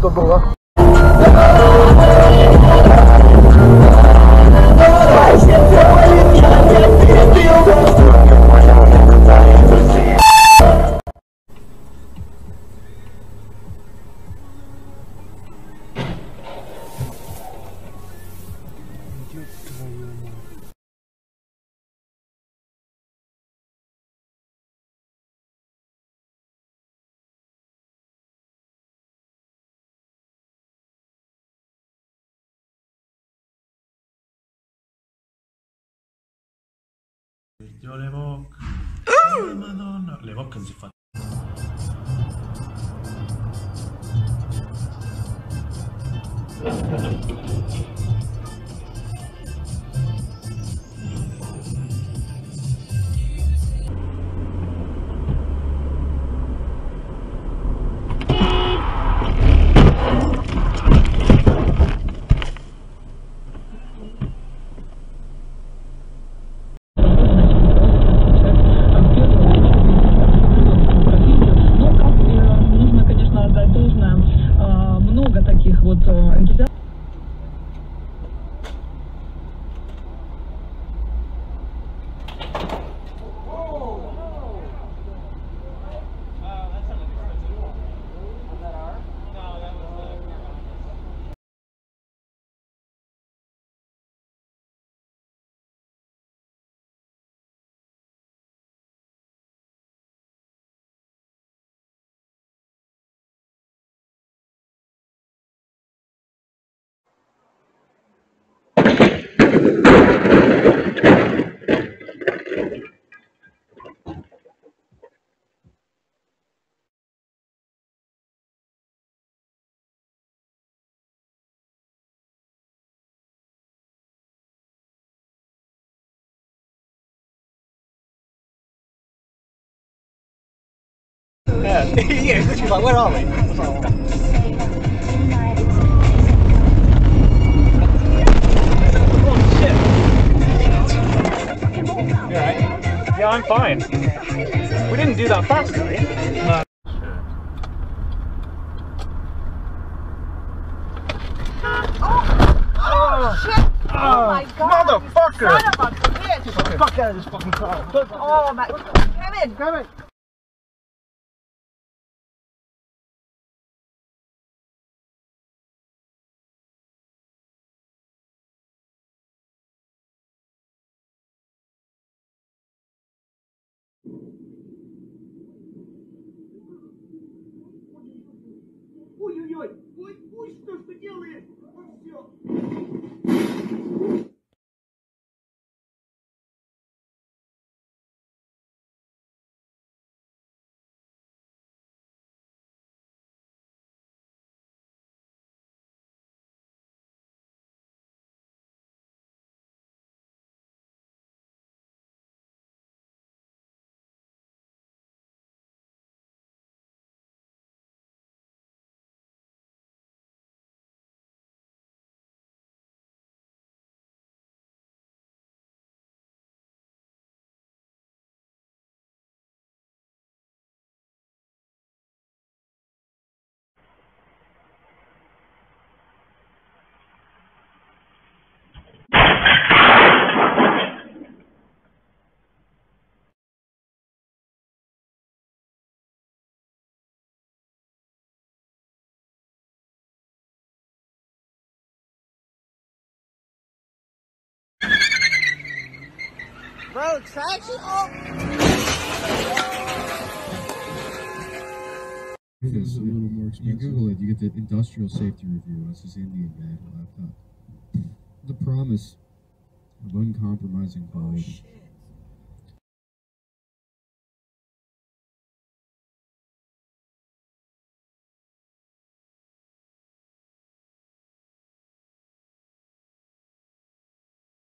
to było. Io le Voc. Madonna. Le Voc non si fa. Yeah, she's like, where are we? Oh shit! You alright? Yeah, I'm fine. We didn't do that fast, did we? Oh shit! Oh my god! Motherfucker! Son of a bitch! Get the fuck out of this fucking car! Oh my... Kevin! Kevin! Ой-ой-ой! Ой, что ж ты делаешь? Все. Bro, traction? Oh! It's a little more expensive. You Google it, you get the industrial safety review. That's this Indian guy laptop. The promise of uncompromising quality.